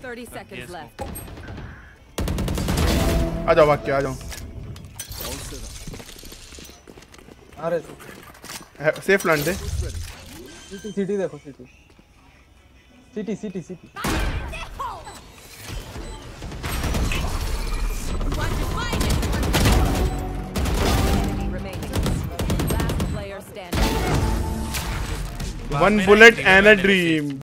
30 seconds left. आ जाओ भाग के आ जाओ. अरे सेफ लैंड दे. सिटी देखो city. One bullet and a dream.